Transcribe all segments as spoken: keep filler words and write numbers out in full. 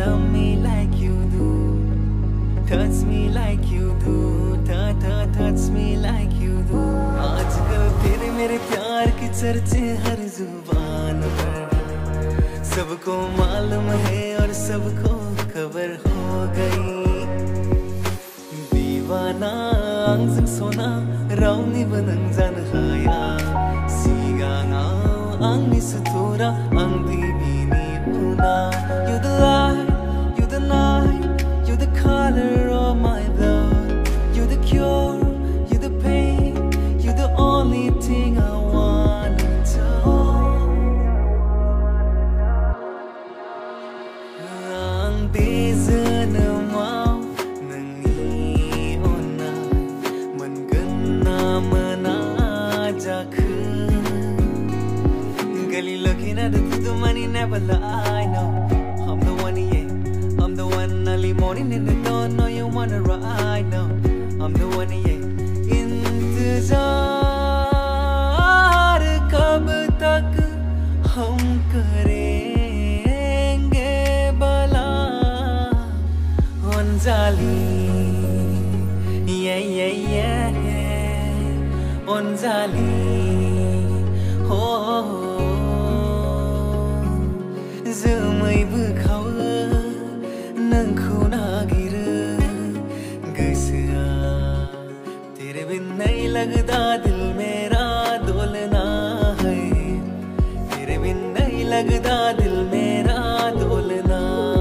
love me like you do, touch me like you do, touch me like you do. आजकल तेरे मेरे प्यार की चर्चे हर जुबान पर, सबको मालूम है और सबको खबर हो गई. दीवाना आंजों सोना रावनि बनang जानो हाया, सिगाङाव आंनि सुथुरा आं बिनि उनाव. You the light, you the night, you the color of my blood, you the cure, you the pain, you the only thing I wanna do. Ang bezonomaw nangni onay mangana manajakhu. Girl, you looking at the the money never lie. No, I'm the one, yeah, I'm the one. Early morning in the dawn, no, you wanna ride. No, I'm the one, yeah. इंतजार कब तक हम करेंगे भला, Anjali, yeah yeah yeah, Anjali, हो. जोमै बोखावो नोंखौ नागिरो गोसोआ, तेरे बिन नहीं लगता दिल मेरा डोलना है, तेरे बिन नहीं लगता दिल मेरा डोलना.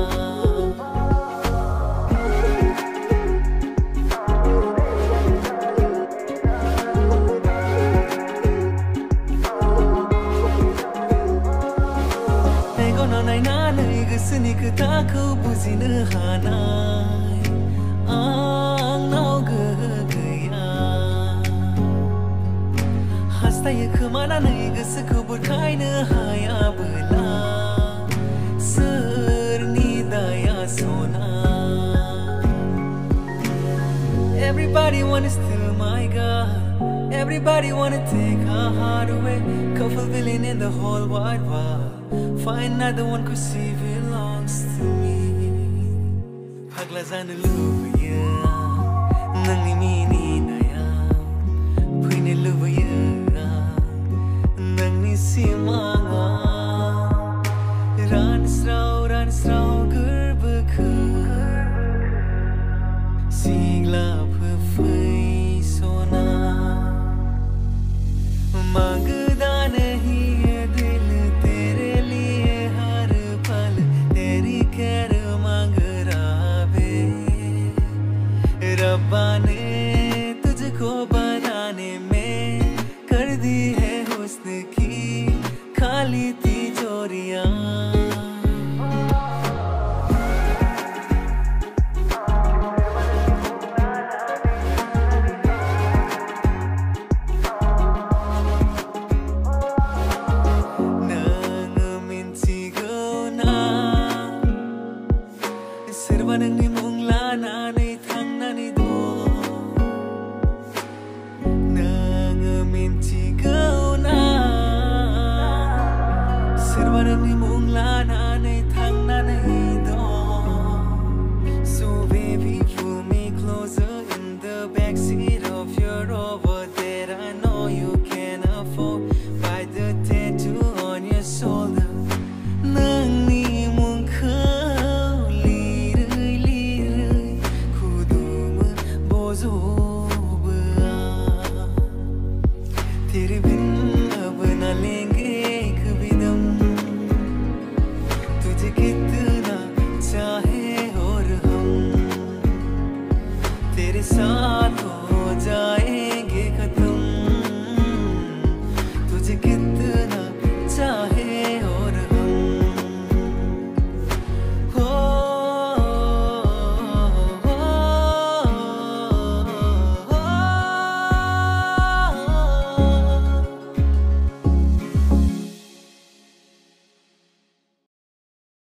नायनानै गोसोनि खोथाखौ बुजिनो हानाय आंनाव गोहो गैया. हास्थायो खोमानानै गोसोखौ बुरखायनो हायाबोला सोरनि दाया सना. Everybody wanna steal my girl, everybody wanna take her heart away. Couple villain in the whole wide world, find another one cause she belongs to me. Pagla जानो लुबैयो नोंनि मिनिनायाव, फैनो लुबैयो नोंनि सिमाङाव. रानस्राव रानस्राव गोरबोखौ सिग्लाबहोफै सना. मांगदा नहीं है दिल तेरे लिए हर पल, तेरी खैर मांग रहा बे. रब्बा ने तुझको बनाने में कर दी है हुस्न की खाली तिजोरियां. सोरबा नोंनि मुं लानानै